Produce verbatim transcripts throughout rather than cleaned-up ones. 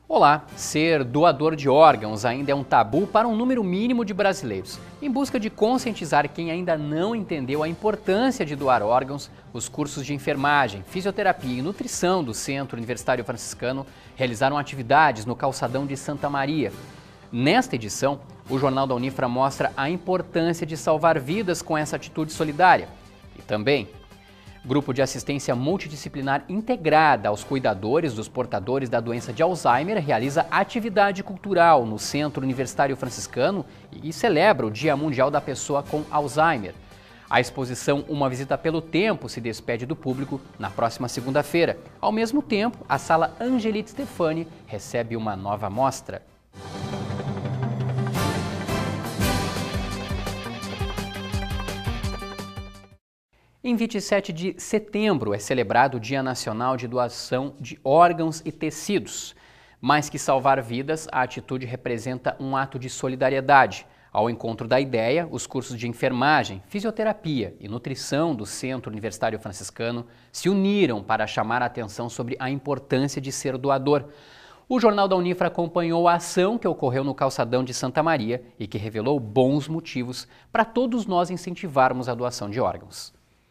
Olá, ser doador de órgãos ainda é um tabu para um número mínimo de brasileiros. Em busca de conscientizar quem ainda não entendeu a importância de doar órgãos, os cursos de enfermagem, fisioterapia e nutrição do Centro Universitário Franciscano realizaram atividades no calçadão de Santa Maria. Nesta edição, o Jornal da Unifra mostra a importância de salvar vidas com essa atitude solidária. E também, Grupo de Assistência Multidisciplinar Integrada aos Cuidadores dos Portadores da Doença de Alzheimer realiza atividade cultural no Centro Universitário Franciscano e celebra o Dia Mundial da Pessoa com Alzheimer. A exposição Uma Visita pelo Tempo se despede do público na próxima segunda-feira. Ao mesmo tempo, a Sala Angelite Stefani recebe uma nova mostra. Em vinte e sete de setembro é celebrado o Dia Nacional de Doação de Órgãos e Tecidos. Mais que salvar vidas, a atitude representa um ato de solidariedade. Ao encontro da ideia, os cursos de enfermagem, fisioterapia e nutrição do Centro Universitário Franciscano se uniram para chamar a atenção sobre a importância de ser doador. O Jornal da Unifra acompanhou a ação que ocorreu no calçadão de Santa Maria e que revelou bons motivos para todos nós incentivarmos a doação de órgãos.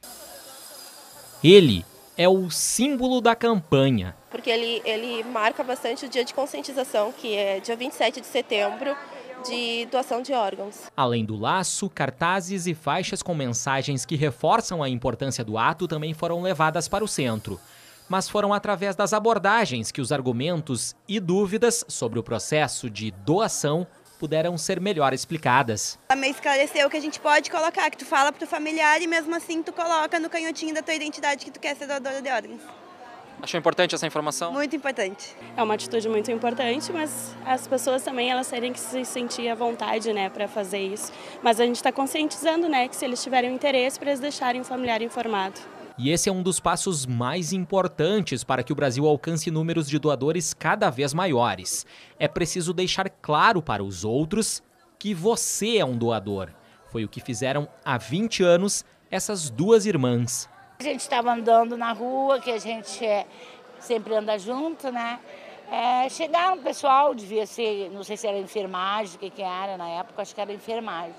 Ele é o símbolo da campanha. Porque ele, ele marca bastante o dia de conscientização, que é dia vinte e sete de setembro, de doação de órgãos. Além do laço, cartazes e faixas com mensagens que reforçam a importância do ato também foram levadas para o centro. Mas foram através das abordagens que os argumentos e dúvidas sobre o processo de doação puderam ser melhor explicadas. Ela me esclareceu que a gente pode colocar, que tu fala pro familiar e mesmo assim tu coloca no canhotinho da tua identidade que tu quer ser doadora de órgãos. Achou importante essa informação? Muito importante. É uma atitude muito importante, mas as pessoas também elas terem que se sentir à vontade, né, para fazer isso. Mas a gente está conscientizando, né, que se eles tiverem interesse, para eles deixarem o familiar informado. E esse é um dos passos mais importantes para que o Brasil alcance números de doadores cada vez maiores. É preciso deixar claro para os outros que você é um doador. Foi o que fizeram há vinte anos essas duas irmãs. A gente estava andando na rua, que a gente é, sempre anda junto, né? É, chegaram um pessoal, devia ser, não sei se era enfermagem, o que, que era na época, acho que era enfermagem.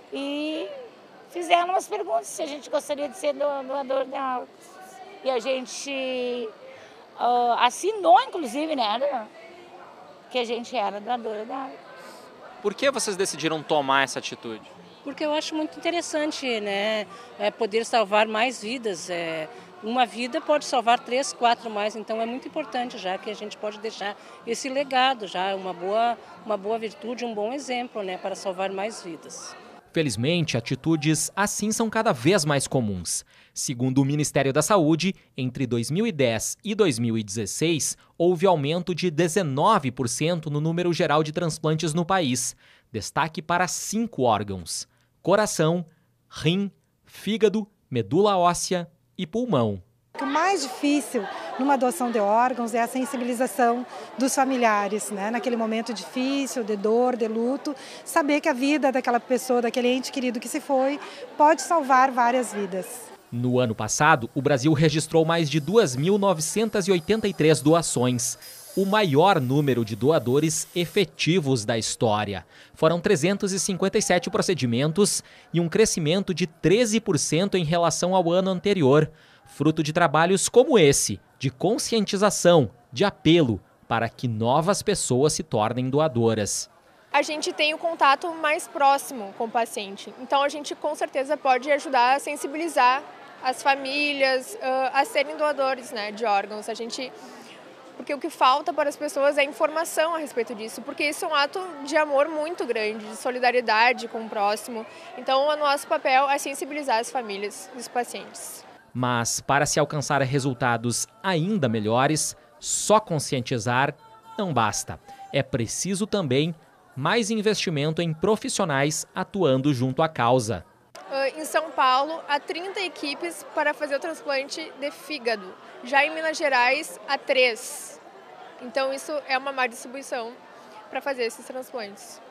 E fizeram umas perguntas se a gente gostaria de ser doador de órgãos. E a gente uh, assinou, inclusive, né, que a gente era doadora de órgãos. Por que vocês decidiram tomar essa atitude? Porque eu acho muito interessante, né, é poder salvar mais vidas. É, uma vida pode salvar três, quatro mais, então é muito importante já que a gente pode deixar esse legado, já uma boa, uma boa virtude, um bom exemplo, né, para salvar mais vidas. Felizmente, atitudes assim são cada vez mais comuns. Segundo o Ministério da Saúde, entre dois mil e dez e dois mil e dezesseis, houve aumento de dezenove por cento no número geral de transplantes no país. Destaque para cinco órgãos: coração, rim, fígado, medula óssea e pulmão. O mais difícil numa doação de órgãos é a sensibilização dos familiares, né? Naquele momento difícil, de dor, de luto, saber que a vida daquela pessoa, daquele ente querido que se foi, pode salvar várias vidas. No ano passado, o Brasil registrou mais de duas mil novecentas e oitenta e três doações, o maior número de doadores efetivos da história. Foram trezentos e cinquenta e sete procedimentos e um crescimento de treze por cento em relação ao ano anterior. Fruto de trabalhos como esse, de conscientização, de apelo, para que novas pessoas se tornem doadoras. A gente tem o contato mais próximo com o paciente, então a gente com certeza pode ajudar a sensibilizar as famílias uh, a serem doadores, né, de órgãos. A gente, porque o que falta para as pessoas é informação a respeito disso, porque isso é um ato de amor muito grande, de solidariedade com o próximo. Então o nosso papel é sensibilizar as famílias e os pacientes. Mas, para se alcançar resultados ainda melhores, só conscientizar não basta. É preciso também mais investimento em profissionais atuando junto à causa. Em São Paulo, há trinta equipes para fazer o transplante de fígado. Já em Minas Gerais, há três. Então, isso é uma má distribuição para fazer esses transplantes.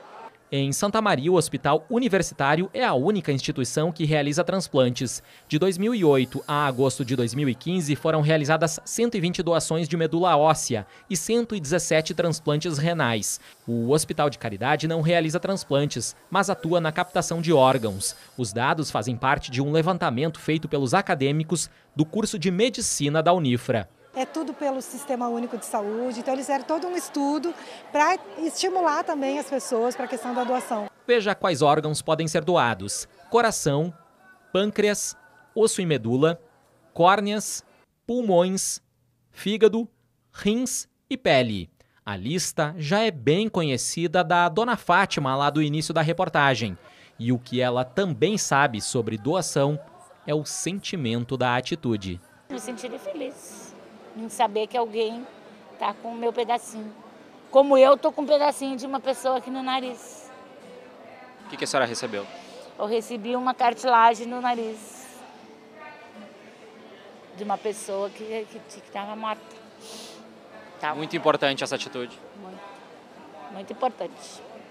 Em Santa Maria, o Hospital Universitário é a única instituição que realiza transplantes. De dois mil e oito a agosto de dois mil e quinze, foram realizadas cento e vinte doações de medula óssea e cento e dezessete transplantes renais. O Hospital de Caridade não realiza transplantes, mas atua na captação de órgãos. Os dados fazem parte de um levantamento feito pelos acadêmicos do curso de Medicina da Unifra. É tudo pelo Sistema Único de Saúde, então eles fizeram todo um estudo para estimular também as pessoas para a questão da doação. Veja quais órgãos podem ser doados: coração, pâncreas, osso e medula, córneas, pulmões, fígado, rins e pele. A lista já é bem conhecida da Dona Fátima lá do início da reportagem. E o que ela também sabe sobre doação é o sentimento da atitude. Me sentiria feliz em saber que alguém está com o meu pedacinho. Como eu estou com um pedacinho de uma pessoa aqui no nariz. O que, que a senhora recebeu? Eu recebi uma cartilagem no nariz de uma pessoa que estava morta. Tava. Muito importante essa atitude. Muito, muito importante.